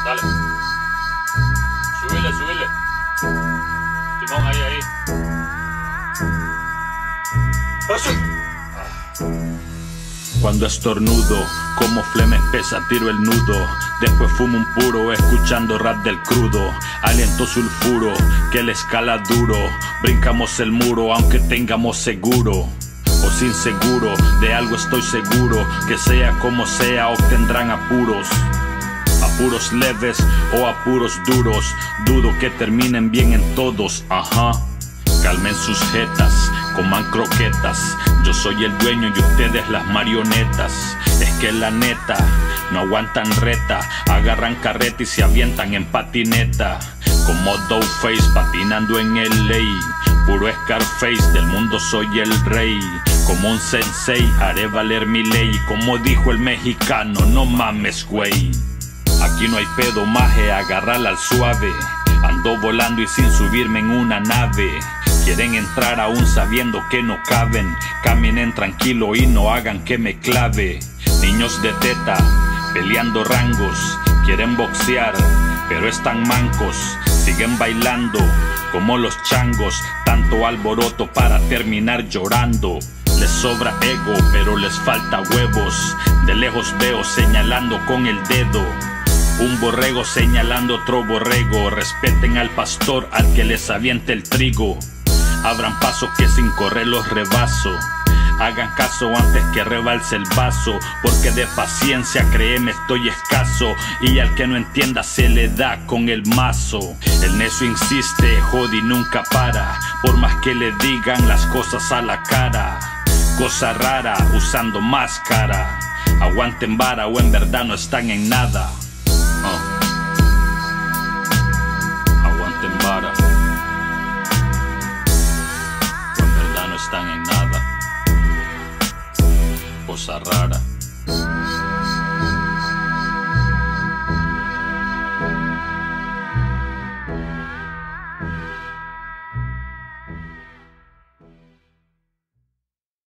Dale. Subile, subile. Timón, ahí, ahí. Cuando estornudo, como flema espesa, tiro el nudo. Después fumo un puro, escuchando rap del crudo. Aliento sulfuro, que la escala duro. Brincamos el muro, aunque tengamos seguro. O sin seguro, de algo estoy seguro. Que sea como sea, obtendrán apuros. Apuros leves o apuros duros. Dudo que terminen bien en todos, ajá. Calmen sus jetas, coman croquetas. Yo soy el dueño y ustedes las marionetas. Es que la neta, no aguantan reta. Agarran carreta y se avientan en patineta. Como Doughface patinando en LA. Puro Scarface, del mundo soy el rey. Como un sensei, haré valer mi ley. Como dijo el mexicano, no mames, güey. Aquí no hay pedo, maje, agarrala al suave. Ando volando y sin subirme en una nave. Quieren entrar aún sabiendo que no caben. Caminen tranquilo y no hagan que me clave. Niños de teta, peleando rangos. Quieren boxear, pero están mancos. Siguen bailando como los changos. Tanto alboroto para terminar llorando. Les sobra ego, pero les falta huevos. De lejos veo señalando con el dedo. Un borrego señalando otro borrego. Respeten al pastor, al que les aviente el trigo. Abran paso que sin correr los rebaso. Hagan caso antes que rebalse el vaso. Porque de paciencia, créeme, estoy escaso. Y al que no entienda se le da con el mazo. El necio insiste, jode y nunca para. Por más que le digan las cosas a la cara. Cosa rara, usando máscara. Aguanten vara o en verdad no están en nada. Aguanten vara o en verdad no están en nada. Cosa rara.